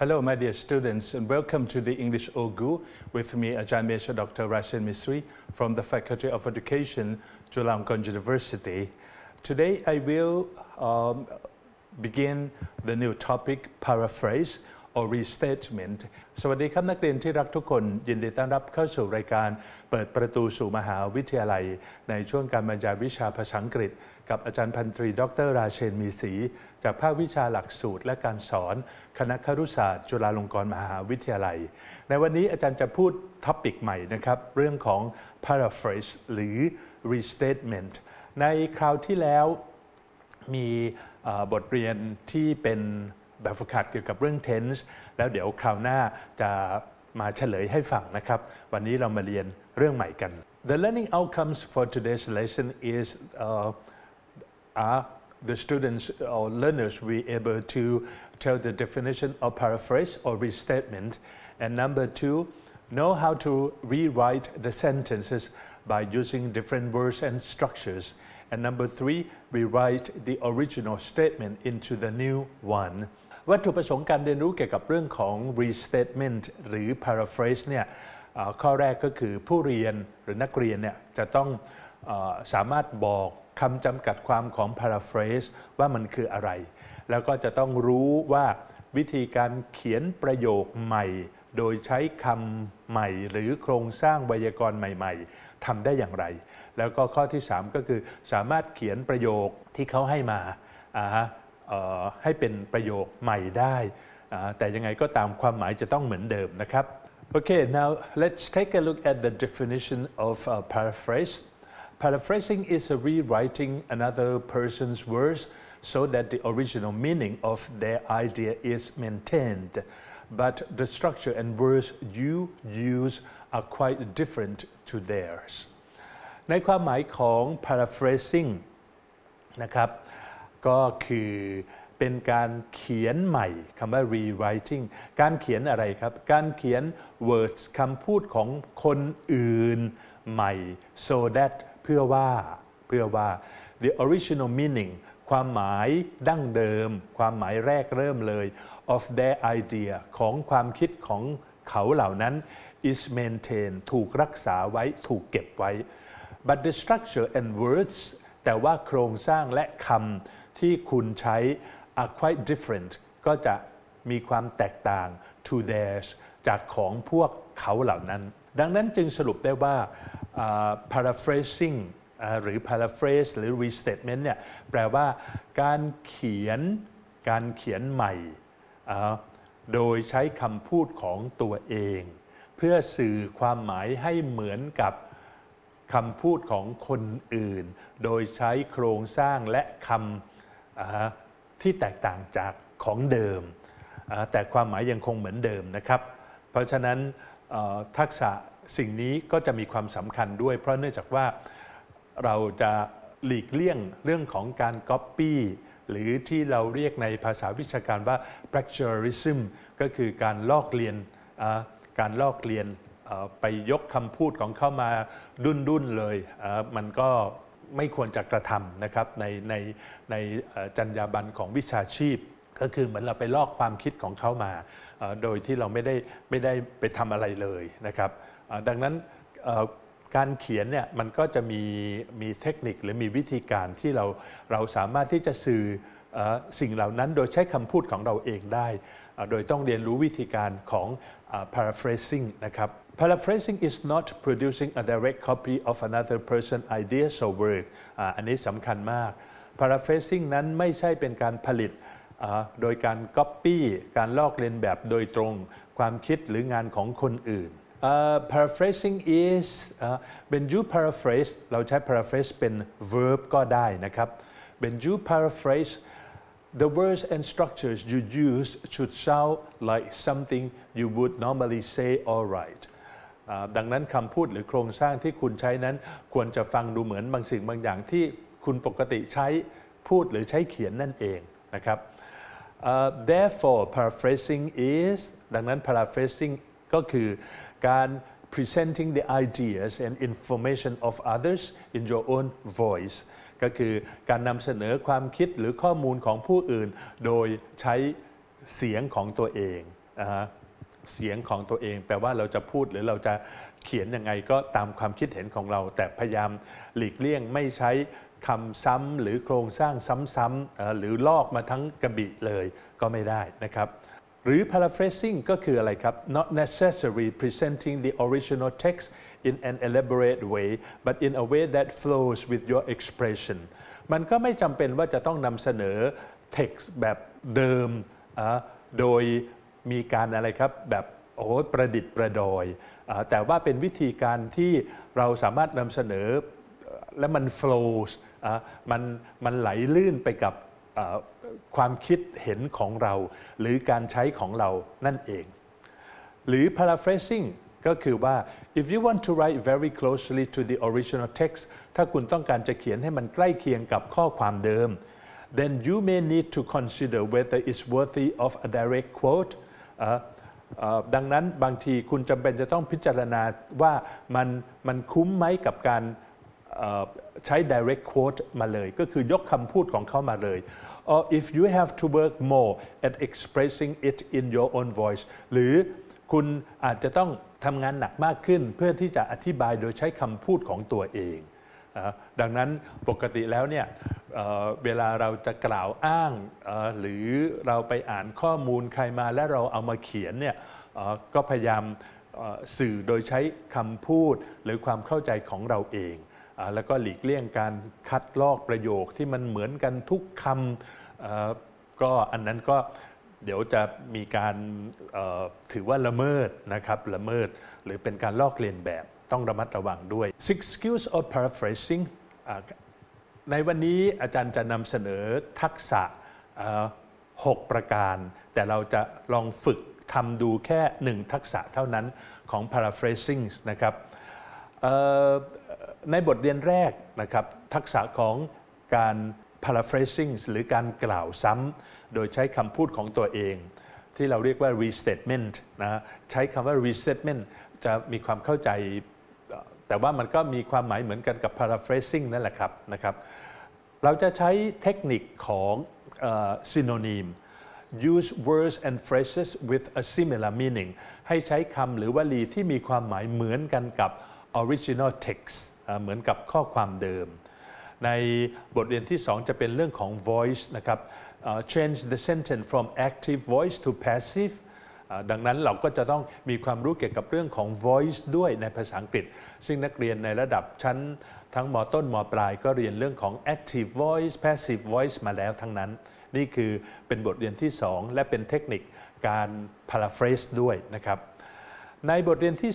Hello, my dear students, and welcome to the English OGU with me, Ajahn Major Dr. Rashin Misri from the Faculty of Education, Chulalongkorn University. Today, I will begin the new topic, paraphrase or restatement. สวัสดีครับนักเรียนที่รักทุกคนยินดีต้อนรับเข้าสู่รายการเปิดประตูสู่มหาวิทยาลัยในช่วงการบรรยายวิชาภาษาอังกฤษกับอาจารย์พันตรีดร.ราเชนมีศรีจากภาควิชาหลักสูตรและการสอนคณะครุศาสตร์จุฬาลงกรณ์มหาวิทยาลัยในวันนี้อาจารย์จะพูดท็อปิกใหม่นะครับเรื่องของ paraphrase หรือ restatement ในคราวที่แล้วมีบทเรียนที่เป็นแบบฝึกหัดเกี่ยวกับเรื่อง tense แล้วเดี๋ยวคราวหน้าจะมาเฉลยให้ฟังนะครับวันนี้เรามาเรียนเรื่องใหม่กัน The learning outcomes for today's lesson is are the students or learners be able to tell the definition of paraphrase or restatement, and number two, know how to rewrite the sentences by using different words and structures, and number three, rewrite the original statement into the new one. วัตถุประสงค์การเรียนรู้เกี่ยวกับเรื่องของ restatement หรือ paraphrase เนี่ยข้อแรกก็คือผู้เรียนหรือนักเรียนเนี่ยจะต้องสามารถบอกคำจำกัดความของ paraphrase ว่ามันคืออะไรแล้วก็จะต้องรู้ว่าวิธีการเขียนประโยคใหม่โดยใช้คำใหม่หรือโครงสร้างไวยากรณ์ใหม่ๆทำได้อย่างไรแล้วก็ข้อที่3ก็คือสามารถเขียนประโยคที่เขาให้มาให้เป็นประโยคใหม่ได้แต่ยังไงก็ตามความหมายจะต้องเหมือนเดิมนะครับ Okay, now let's take a look at the definition of paraphrase. Paraphrasing is a rewriting another person's words so that the original meaning of their idea is maintained, but the structure and words you use are quite different to theirs. ในความหมายของ paraphrasing นะครับก็คือเป็นการเขียนใหม่คำว่า rewriting การเขียนอะไรครับการเขียน words คำพูดของคนอื่นใหม่ so that เพื่อว่า the original meaning ความหมายดั้งเดิมความหมายแรกเริ่มเลย of their idea ของความคิดของเขาเหล่านั้น is maintained ถูกรักษาไว้ถูกเก็บไว้ but the structure and words แต่ว่าโครงสร้างและคำที่คุณใช้ are quite different ก็จะมีความแตกต่าง to theirs จากของพวกเขาเหล่านั้นดังนั้นจึงสรุปได้ว่าparaphrasing หรือ paraphrase หรือ restatement เนี่ยแปลว่าการเขียนใหม่โดยใช้คำพูดของตัวเองเพื่อสื่อความหมายให้เหมือนกับคำพูดของคนอื่นโดยใช้โครงสร้างและคำที่แตกต่างจากของเดิมแต่ความหมายยังคงเหมือนเดิมนะครับเพราะฉะนั้นทักษะสิ่งนี้ก็จะมีความสำคัญด้วยเพราะเนื่องจากว่าเราจะหลีกเลี่ยงเรื่องของการ copy หรือที่เราเรียกในภาษาวิชาการว่า plagiarism ก็คือการลอกเลียนไปยกคำพูดของเขามาดุนเลยมันก็ไม่ควรจะกระทำนะครับในจรรยาบรรณของวิชาชีพก็คือเหมือนเราไปลอกความคิดของเขามาโดยที่เราไม่ได้ไปทำอะไรเลยนะครับดังนั้นการเขียนเนี่ยมันก็จะมีเทคนิคหรือมีวิธีการที่เราสามารถที่จะสื่อสิ่งเหล่านั้นโดยใช้คำพูดของเราเองได้โดยต้องเรียนรู้วิธีการของ paraphrasing นะครับ Paraphrasing is not producing a direct copy of another person's ideas or work อันนี้สำคัญมาก Paraphrasing นั้นไม่ใช่เป็นการผลิตโดยการ copy การลอกเลียนแบบโดยตรงความคิดหรืองานของคนอื่นparaphrasing is when you paraphrase เราใช้ paraphrase เป็น verb ก็ได้นะครับ when you paraphrase the words and structures you use should sound like something you would normally say or write ดังนั้นคำพูดหรือโครงสร้างที่คุณใช้นั้นควรจะฟังดูเหมือนบางสิ่งบางอย่างที่คุณปกติใช้พูดหรือใช้เขียนนั่นเองนะครับ therefore paraphrasing is ดังนั้น paraphrasing ก็คือการ presenting the ideas and information of others in your own voice ก็คือการนำเสนอความคิดหรือข้อมูลของผู้อื่นโดยใช้เสียงของตัวเองเสียงของตัวเองแปลว่าเราจะพูดหรือเราจะเขียนยังไงก็ตามความคิดเห็นของเราแต่พยายามหลีกเลี่ยงไม่ใช้คำซ้ำหรือโครงสร้างซ้ำๆหรือลอกมาทั้งกระบี่เลยก็ไม่ได้นะครับหรือ paraphrasing ก็คืออะไรครับ not necessarily presenting the original text in an elaborate way but in a way that flows with your expression มันก็ไม่จำเป็นว่าจะต้องนำเสนอ text แบบเดิมโดยมีการอะไรครับแบบประดิษฐ์ประดอยแต่ว่าเป็นวิธีการที่เราสามารถนำเสนอและมัน flows มันไหลลื่นไปกับความคิดเห็นของเราหรือการใช้ของเรานั่นเองหรือ paraphrasing ก็คือว่า if you want to write very closely to the original text ถ้าคุณต้องการจะเขียนให้มันใกล้เคียงกับข้อความเดิม then you may need to consider whether it's worthy of a direct quote ดังนั้นบางทีคุณจำเป็นจะต้องพิจารณาว่ามันคุ้มไหมกับการใช้ direct quote มาเลยก็คือยกคำพูดของเขามาเลย or if you have to work more at expressing it in your own voice หรือคุณอาจจะต้องทำงานหนักมากขึ้นเพื่อที่จะอธิบายโดยใช้คำพูดของตัวเองดังนั้นปกติแล้วเนี่ยเวลาเราจะกล่าวอ้างหรือเราไปอ่านข้อมูลใครมาและเราเอามาเขียนเนี่ยก็พยายามสื่อโดยใช้คำพูดหรือความเข้าใจของเราเองแล้วก็หลีกเลี่ยงการคัดลอกประโยคที่มันเหมือนกันทุกคำก็อันนั้นก็เดี๋ยวจะมีการถือว่าละเมิดนะครับละเมิดหรือเป็นการลอกเลียนแบบต้องระมัดระวังด้วย Six skills of paraphrasing ในวันนี้อาจารย์จะนำเสนอทักษะ6 ประการแต่เราจะลองฝึกทำดูแค่1ทักษะเท่านั้นของ paraphrasing นะครับในบทเรียนแรกนะครับทักษะของการ paraphrasing หรือการกล่าวซ้ำโดยใช้คำพูดของตัวเองที่เราเรียกว่า restatement นะใช้คำว่า restatement จะมีความเข้าใจแต่ว่ามันก็มีความหมายเหมือนกันกับ paraphrasing นั่นแหละครับนะครับเราจะใช้เทคนิคของ synonym use words and phrases with a similar meaning ให้ใช้คำหรือวลีที่มีความหมายเหมือนกันกับ original text เหมือนกับข้อความเดิมในบทเรียนที่2จะเป็นเรื่องของ voice นะครับ change the sentence from active voice to passive ดังนั้นเราก็จะต้องมีความรู้เกี่ยวกับเรื่องของ voice ด้วยในภาษาอังกฤษซึ่งนักเรียนในระดับชั้นทั้งม.ต้นม.ปลายก็เรียนเรื่องของ active voice passive voice มาแล้วทั้งนั้นนี่คือเป็นบทเรียนที่2และเป็นเทคนิคการ paraphrase ด้วยนะครับในบทเรียนที่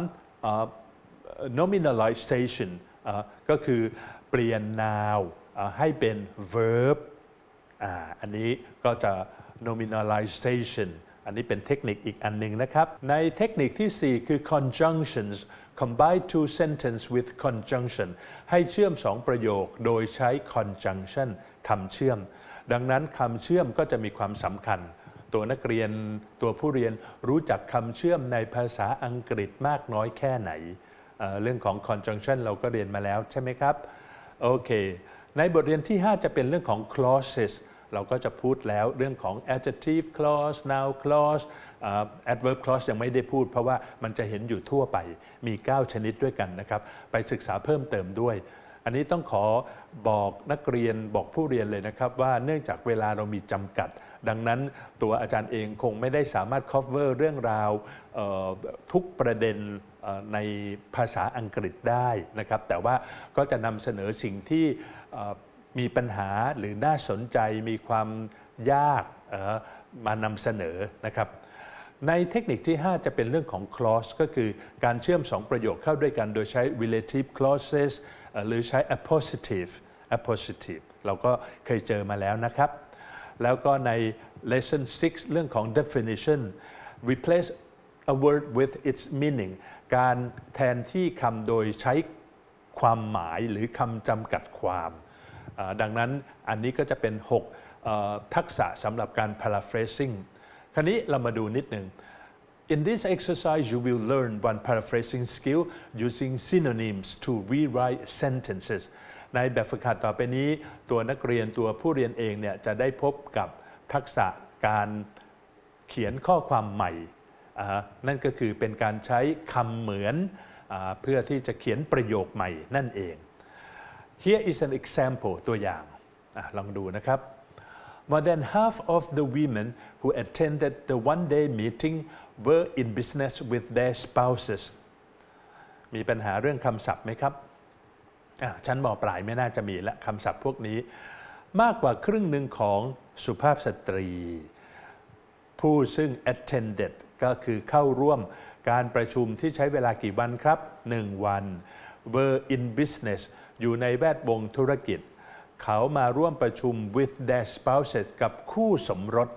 3 nominalization ก็คือเปลี่ยน noun ให้เป็น verb อันนี้ก็จะ nominalization อันนี้เป็นเทคนิคอีกอันหนึ่งนะครับในเทคนิคที่4คือ conjunctions combine two sentence with conjunction ให้เชื่อม2ประโยคโดยใช้ conjunction คำเชื่อมดังนั้นคำเชื่อมก็จะมีความสำคัญตัวนักเรียนตัวผู้เรียนรู้จักคำเชื่อมในภาษาอังกฤษมากน้อยแค่ไหนเรื่องของ conjunction เราก็เรียนมาแล้วใช่ไหมครับโอเคในบทเรียนที่5จะเป็นเรื่องของ clauses เราก็จะพูดแล้วเรื่องของ adjective clause noun clause adverb clause ยังไม่ได้พูดเพราะว่ามันจะเห็นอยู่ทั่วไปมี9ชนิดด้วยกันนะครับไปศึกษาเพิ่มเติมด้วยอันนี้ต้องขอบอกนักเรียนบอกผู้เรียนเลยนะครับว่าเนื่องจากเวลาเรามีจำกัดดังนั้นตัวอาจารย์เองคงไม่ได้สามารถ cover เรื่องราวทุกประเด็นในภาษาอังกฤษได้นะครับแต่ว่าก็จะนำเสนอสิ่งที่มีปัญหาหรือน่าสนใจมีความยากมานำเสนอนะครับในเทคนิคที่5จะเป็นเรื่องของ clause ก็คือการเชื่อม2ประโยคเข้าด้วยกันโดยใช้ relative clauses หรือใช้ appositive เราก็เคยเจอมาแล้วนะครับแล้วก็ใน lesson 6 เรื่องของ definition replace a word with its meaning การแทนที่คำโดยใช้ความหมายหรือคำจำกัดความดังนั้นอันนี้ก็จะเป็น6ทักษะสำหรับการ paraphrasing คราวนี้เรามาดูนิดหนึ่ง In this exercise you will learn one paraphrasing skill using synonyms to rewrite sentences ในแบบฝึกหัดต่อไปนี้ตัวนักเรียนตัวผู้เรียนเองเนี่ยจะได้พบกับทักษะการเขียนข้อความใหม่นั่นก็คือเป็นการใช้คำเหมือนเพื่อที่จะเขียนประโยคใหม่นั่นเอง Here is an example ตัวอย่างลองดูนะครับ More than half of the women who attended the one-day meeting were in business with their spouses มีปัญหาเรื่องคำศัพท์ไหมครับชั้นม.ปลายไม่น่าจะมีละคำศัพท์พวกนี้มากกว่าครึ่งหนึ่งของสุภาพสตรีผู้ซึ่ง attended ก็คือเข้าร่วมการประชุมที่ใช้เวลากี่วันครับ 1 วัน were in business อยู่ในแวดวงธุรกิจเขามาร่วมประชุม with their spouses กับคู่สมรส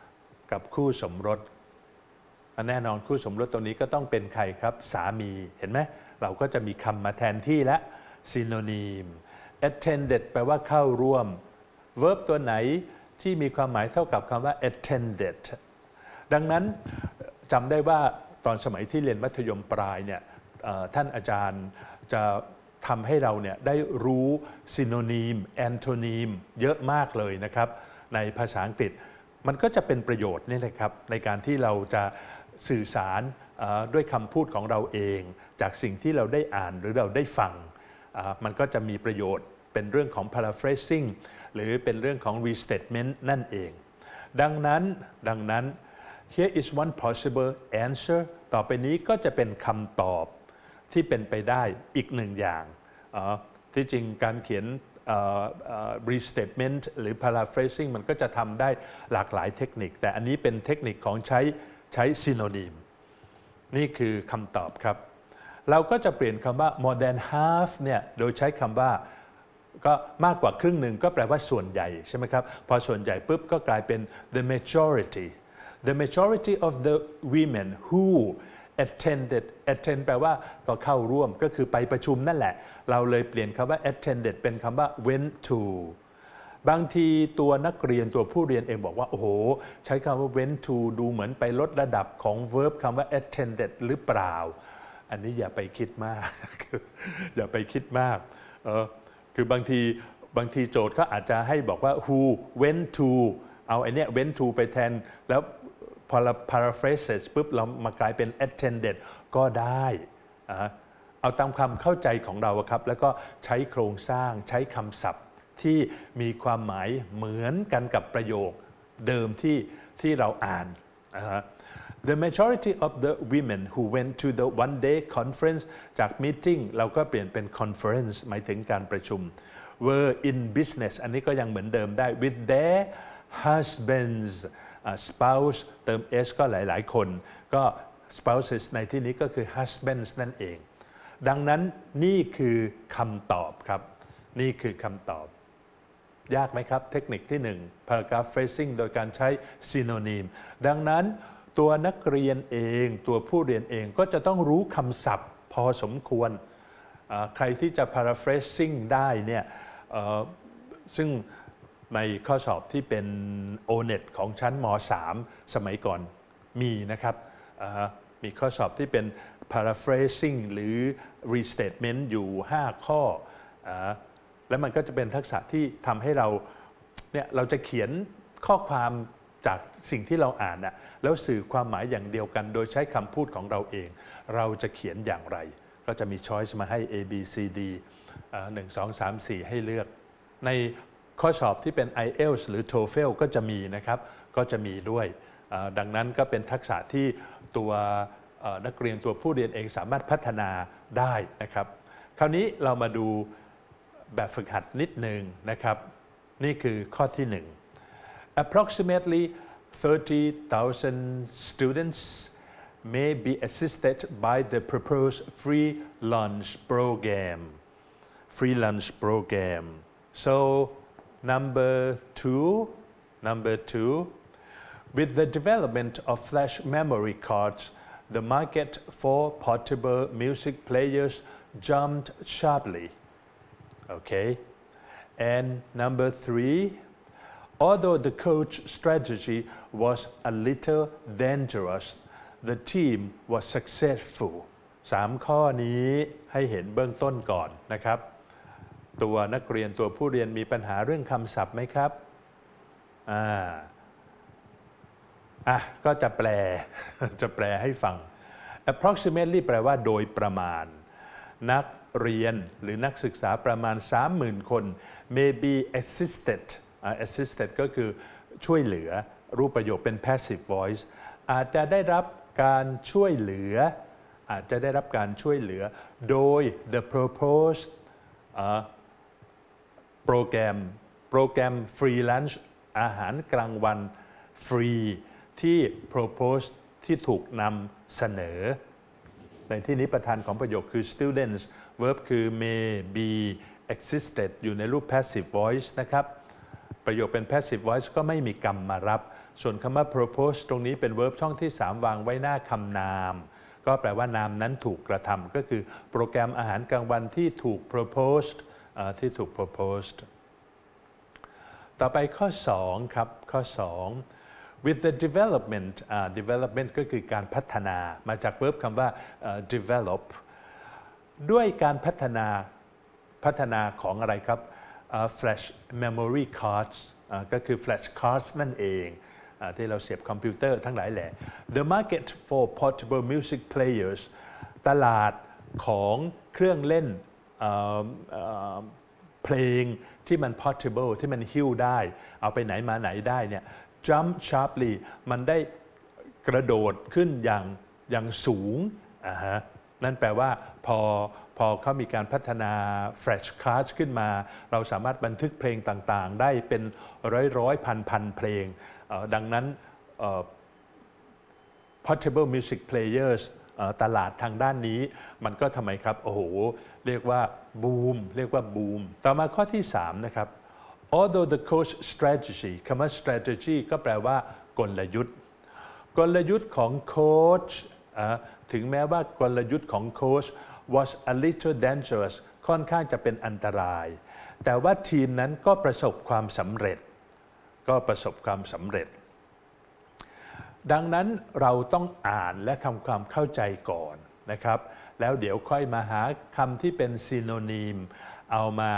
แน่นอนคู่สมรสตรงนี้ก็ต้องเป็นใครครับสามีเห็นไหมเราก็จะมีคำมาแทนที่และ synonym attended แปลว่าเข้าร่วม verb ตัวไหนที่มีความหมายเท่ากับคำว่า attended ดังนั้นจำได้ว่าตอนสมัยที่เรียนมัธยมปลายเนี่ยท่านอาจารย์จะทำให้เราเนี่ยได้รู้ synonym antonym เยอะมากเลยนะครับในภาษาอังกฤษมันก็จะเป็นประโยชน์นี่แหละครับในการที่เราจะสื่อสารด้วยคำพูดของเราเองจากสิ่งที่เราได้อ่านหรือเราได้ฟังมันก็จะมีประโยชน์เป็นเรื่องของ paraphrasing หรือเป็นเรื่องของ restatement นั่นเองดังนั้น here is one possible answer ต่อไปนี้ก็จะเป็นคำตอบที่เป็นไปได้อีกหนึ่งอย่างที่จริงการเขียนrestatement หรือ paraphrasing มันก็จะทำได้หลากหลายเทคนิคแต่อันนี้เป็นเทคนิคของใช้ synonym นี่คือคำตอบครับเราก็จะเปลี่ยนคำว่า more than half เนี่ยโดยใช้คำว่าก็มากกว่าครึ่งหนึ่งก็แปลว่าส่วนใหญ่ใช่ไหมครับพอส่วนใหญ่ปุ๊บก็กลายเป็น the majority of the women who attend แปลว่าก็เข้าร่วมก็คือไปประชุมนั่นแหละเราเลยเปลี่ยนคำว่า attended เป็นคำว่า went to บางทีตัวนักเรียนตัวผู้เรียนเองบอกว่าโอ้โหใช้คำว่า went to ดูเหมือนไปลดระดับของ verb คำว่า attended หรือเปล่าอันนี้อย่าไปคิดมากอย่าไปคิดมากคือบางทีโจทย์เขาอาจจะให้บอกว่า who went to เอาไอ้นี่ went to ไปแทนแล้วพอเรา paraphrase ปุ๊บเรามากลายเป็น attended ก็ได้เอาตามความเข้าใจของเราครับแล้วก็ใช้โครงสร้างใช้คำศัพท์ที่มีความหมายเหมือนกันกับประโยคเดิมที่เราอ่านThe majority of the women who went to the one-day conference จาก meeting เราก็เปลี่ยนเป็น conference หมายถึงการประชุม were in business อันนี้ก็ยังเหมือนเดิมได้ with their husbands spouse เติม s ก็หลายๆคนก็ spouses ในที่นี้ก็คือ husbands นั่นเองดังนั้นนี่คือคำตอบครับนี่คือคำตอบยากไหมครับเทคนิคที่1 paragraph phrasing โดยการใช้ synonym ดังนั้นตัวนักเรียนเองตัวผู้เรียนเองก็จะต้องรู้คำศัพท์พอสมควรใครที่จะ paraphrasing ได้เนี่ยซึ่งในข้อสอบที่เป็น O-NET ของชั้นม.3 สมัยก่อนมีนะครับมีข้อสอบที่เป็น paraphrasing หรือ restatement อยู่ 5 ข้อแล้วมันก็จะเป็นทักษะที่ทำให้เราจะเขียนข้อความจากสิ่งที่เราอ่านแล้วสื่อความหมายอย่างเดียวกันโดยใช้คำพูดของเราเองเราจะเขียนอย่างไรก็จะมี choice มาให้ A B C D 1 2 3 4 ให้เลือกในข้อสอบที่เป็น IELTS หรือ TOEFL ก็จะมีนะครับก็จะมีด้วยดังนั้นก็เป็นทักษะที่ตัวนักเรียนตัวผู้เรียนเองสามารถพัฒนาได้นะครับคราวนี้เรามาดูแบบฝึกหัดนิดนึงนะครับนี่คือข้อที่ 1 Approximately 30,000 students may be assisted by the proposed free lunch program. So number two, with the development of flash memory cards, the market for portable music players jumped sharply. Okay, and number 3, although the coach strategy was a little dangerous, the team was successful. 3 ข้อนี้ให้เห็นเบื้องต้นก่อนนะครับตัวนักเรียนตัวผู้เรียนมีปัญหาเรื่องคำศัพท์ไหมครับก็จะแปล จะแปลให้ฟัง approximately แปลว่าโดยประมาณนักเรียนหรือนักศึกษาประมาณ 30,000 คน may be assisted ก็คือช่วยเหลือรูปประโยคเป็น passive voice อาจจะได้รับการช่วยเหลือโดย the proposed โปรแกรม free lunch อาหารกลางวันฟรีที่ propose ที่ถูกนำเสนอในที่นี้ประธานของประโยคคือ students verb คือ may be existed อยู่ในรูป passive voice นะครับประโยคเป็น passive voice ก็ไม่มีกรรมมารับส่วนคำว่า propose ตรงนี้เป็น verb ช่องที่ 3 วางไว้หน้าคำนามก็แปลว่านามนั้นถูกกระทำก็คือโปรแกรมอาหารกลางวันที่ถูก proposed ต่อไปข้อ 2 ครับข้อ 2 with the development ก็คือการพัฒนามาจาก verb คำว่า develop ด้วยการพัฒนาของอะไรครับ flash memory cards ก็คือ flash cards นั่นเองที่เราเสียบคอมพิวเตอร์ทั้งหลายแหละ the market for portable music players ตลาดของเครื่องเล่นเพลงที่มัน portable ที่มันหิ้วได้เอาไปไหนมาไหนได้เนี่ย jump sharply มันได้กระโดดขึ้นอย่างสูงนั่นแปลว่าพอเขามีการพัฒนา flash cards ขึ้นมาเราสามารถบันทึกเพลงต่างๆได้เป็นร้อยพันเพลงดังนั้น portable music players ตลาดทางด้านนี้มันก็ทำไมครับโอ้โหเรียกว่าบูมต่อมาข้อที่ 3 นะครับ although the coach strategy คำว่า strategy ก็แปลว่ากลยุทธ์ของโค้ชถึงแม้ว่ากลยุทธ์ของโค้ช was a little dangerous ค่อนข้างจะเป็นอันตรายแต่ว่าทีมนั้นก็ประสบความสำเร็จดังนั้นเราต้องอ่านและทำความเข้าใจก่อนนะครับแล้วเดี๋ยวค่อยมาหาคำที่เป็นซีโนนีมเอามา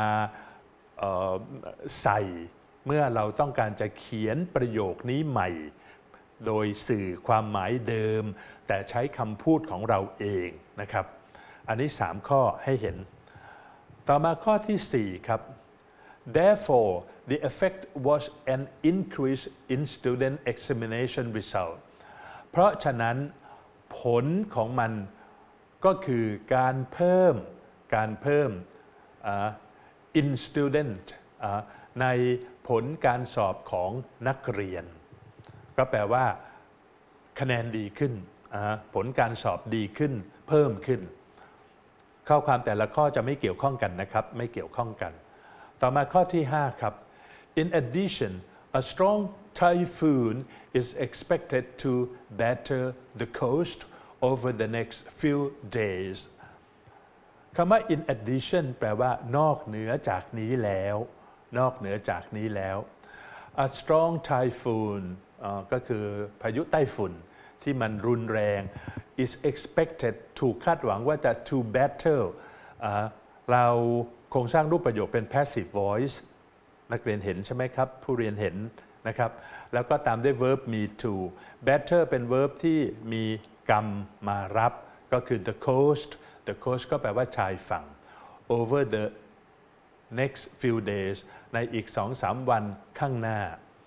ใส่เมื่อเราต้องการจะเขียนประโยคนี้ใหม่โดยสื่อความหมายเดิมแต่ใช้คำพูดของเราเองนะครับอันนี้3ข้อให้เห็นต่อมาข้อที่ 4 ครับ Therefore the effect was an increase in student examination result เพราะฉะนั้นผลของมันก็คือการเพิ่มin student ในผลการสอบของนักเรียนก็แปลว่าคะแนนดีขึ้นผลการสอบดีขึ้นเพิ่มขึ้นข้อความแต่ละข้อจะไม่เกี่ยวข้องกันนะครับไม่เกี่ยวข้องกันต่อมาข้อที่ 5 ครับ In addition a strong typhoon is expected to batter the coast over the next few days คำว่า in addition แปลว่านอกเหนือจากนี้แล้ว a strong typhoon ก็คือพายุไต้ฝุ่นที่มันรุนแรง is expected ถูกคาดหวังว่าจะ to battle เราโครงสร้างรูปประโยคเป็น passive voice นักเรียนเห็นใช่ไหมครับผู้เรียนเห็นนะครับแล้วก็ตามด้วย verb มี to batter เป็น verb ที่มีกรรมมารับก็คือ the coast ก็แปลว่าชายฝั่ง over the next few days ในอีก 2-3 วันข้างหน้า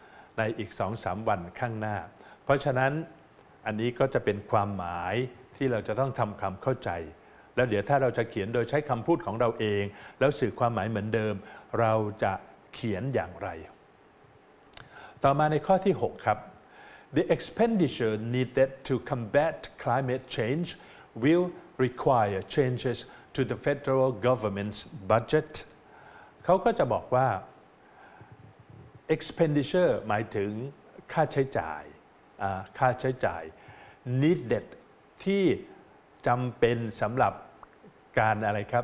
เพราะฉะนั้นอันนี้ก็จะเป็นความหมายที่เราจะต้องทำความเข้าใจแล้วเดี๋ยวถ้าเราจะเขียนโดยใช้คำพูดของเราเองแล้วสื่อความหมายเหมือนเดิมเราจะเขียนอย่างไรต่อมาในข้อที่ 6 ครับ The expenditure needed to combat climate change will require changes to the federal government's budget เขาก็จะบอกว่า expenditure หมายถึงค่าใช้จ่าย needed ที่จำเป็นสำหรับการอะไรครับ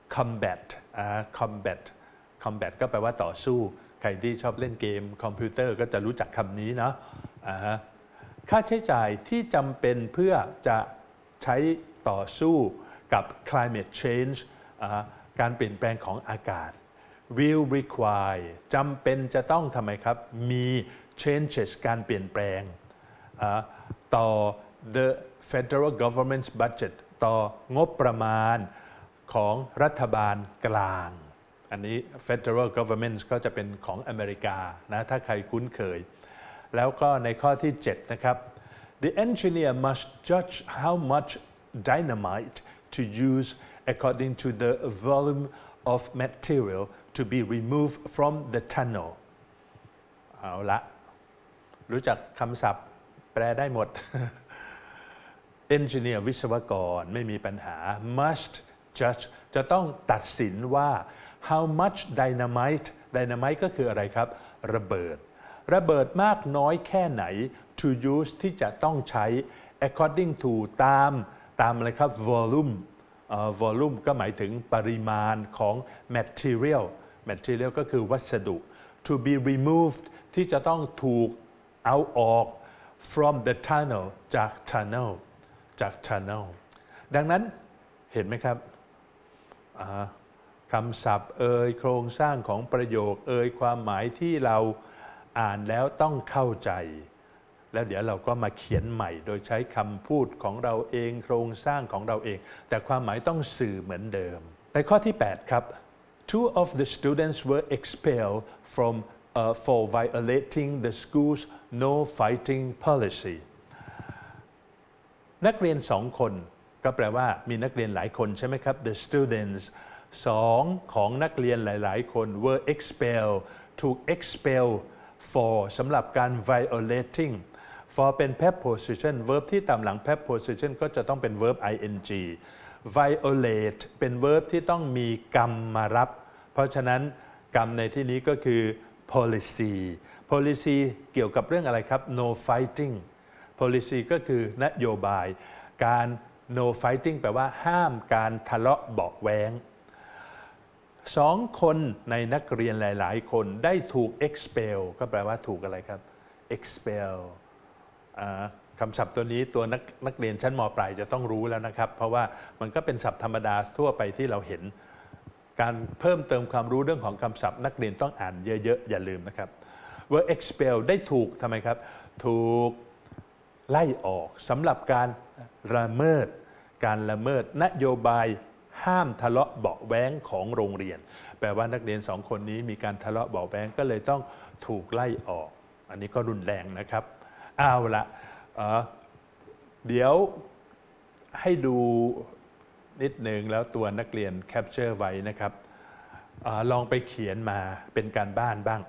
combat ก็แปลว่าต่อสู้ใครที่ชอบเล่นเกมคอมพิวเตอร์ก็จะรู้จักคำนี้เนาะค่าใช้จ่ายที่จำเป็นเพื่อจะใช้ต่อสู้กับ climate change การเปลี่ยนแปลงของอากาศ will require จำเป็นจะต้องทำไมครับมี changes การเปลี่ยนแปลงต่อ the federal government's budget ต่องบประมาณของรัฐบาลกลางอันนี้ federal government ก็จะเป็นของอเมริกานะถ้าใครคุ้นเคยแล้วก็ในข้อที่ 7 นะครับ The engineer must judge how much dynamite to use according to the volume of material to be removed from the tunnel เอาละรู้จักคำศัพท์แปลได้หมด engineer วิศวกรไม่มีปัญหา must judge จะต้องตัดสินว่า how much dynamite ก็คืออะไรครับระเบิดมากน้อยแค่ไหน to use ที่จะต้องใช้ according to ตามอะไรครับ volume ก็หมายถึงปริมาณของ material ก็คือวัสดุ to be removed ที่จะต้องถูกเอาออก from the tunnel จาก tunnel ดังนั้นเห็นไหมครับคำศัพท์โครงสร้างของประโยคความหมายที่เราอ่านแล้วต้องเข้าใจแล้วเดี๋ยวเราก็มาเขียนใหม่โดยใช้คำพูดของเราเองโครงสร้างของเราเองแต่ความหมายต้องสื่อเหมือนเดิมในข้อที่ 8 ครับ Two of the students were expelled for violating the school's no fighting policy นักเรียน2 คนก็แปลว่ามีนักเรียนหลายคนใช่ไหมครับ The students 2 ของนักเรียนหลายๆคน were expelled ถูก expel for สำหรับการ violating for เป็น preposition verb ที่ตามหลัง preposition ก็จะต้องเป็น verb ing violate เป็น verb ที่ต้องมีกรรมมารับเพราะฉะนั้นกรรมในที่นี้ก็คือ policy เกี่ยวกับเรื่องอะไรครับ no fighting policy ก็คือนโยบายการ no fighting แปลว่าห้ามการทะเลาะเบาะแว้ง2 คนในนักเรียนหลายๆคนได้ถูก expel ก็แปลว่าถูกอะไรครับ expel คำศัพท์ตัวนี้ตัวนักเรียนชั้นม.ปลายจะต้องรู้แล้วนะครับเพราะว่ามันก็เป็นศัพท์ธรรมดาทั่วไปที่เราเห็นการเพิ่มเติมความรู้เรื่องของคำศัพท์นักเรียนต้องอ่านเยอะๆอย่าลืมนะครับ were expel ได้ถูกทำไมครับถูกไล่ออกสำหรับการละเมิดนโยบายห้ามทะเลาะเบาะแว้งของโรงเรียนแปลว่านักเรียน2 คนนี้มีการทะเลาะเบาะแว้งก็เลยต้องถูกไล่ออกอันนี้ก็รุนแรงนะครับเอาละเดี๋ยวให้ดูนิดหนึ่งแล้วตัวนักเรียนแคปเจอร์ไว้นะครับลองไปเขียนมาเป็นการบ้านบ้าง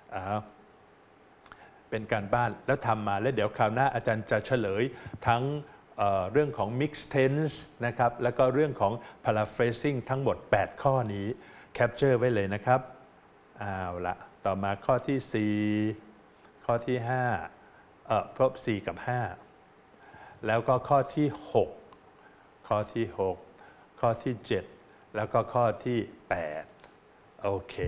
เป็นการบ้านแล้วทำมาแล้วเดี๋ยวคราวหน้าอาจารย์จะเฉลยทั้งเรื่องของ mixed tense นะครับแล้วก็เรื่องของ paraphrasing ทั้งหมด8 ข้อนี้แคปเจอร์ไว้เลยนะครับเอาละต่อมาข้อที่4ข้อที่5เพราะ4 กับ 5แล้วก็ข้อที่6ข้อที่7แล้วก็ข้อที่8โอเค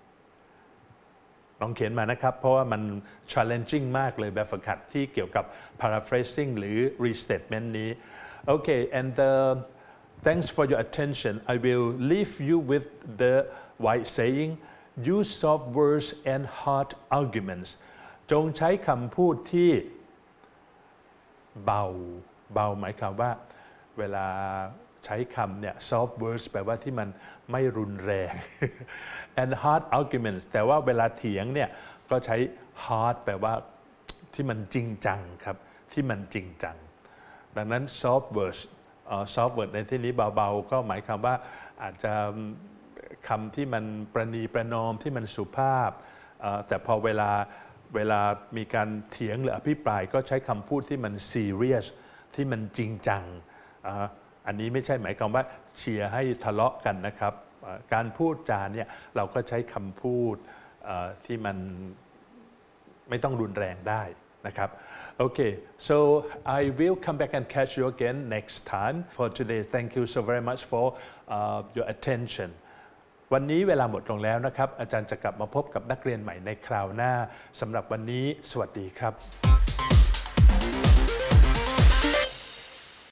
ลองเขียนมานะครับเพราะว่ามัน challenging มากเลยแบบฝึกหัดที่เกี่ยวกับ paraphrasing หรือ restatement นี้โอเค and thanks for your attention I will leave you with the white saying use soft words and hard arguments จงใช้คำพูดที่เบาหมายความว่าเวลาใช้คำเนี่ย soft words แปลว่าที่มันไม่รุนแรง and hard arguments แต่ว่าเวลาเถียงเนี่ยก็ใช้ hard แปลว่าที่มันจริงจังครับที่มันจริงจังดังนั้น soft words soft word ในที่นี้เบาๆก็หมายความว่าอาจจะคำที่มันประนีประนอมที่มันสุภาพแต่พอเวลามีการเถียงหรืออภิปรายก็ใช้คำพูดที่มัน serious ที่มันจริงจังอันนี้ไม่ใช่หมายความว่าเชียร์ให้ทะเลาะกันนะครับการพูดจาเนี่ยเราก็ใช้คำพูดที่มันไม่ต้องรุนแรงได้นะครับโอเค so I will come back and catch you again next time for today thank you so very much for your attention วันนี้เวลาหมดลงแล้วนะครับอาจารย์จะกลับมาพบกับนักเรียนใหม่ในคราวหน้าสำหรับวันนี้สวัสดีครับ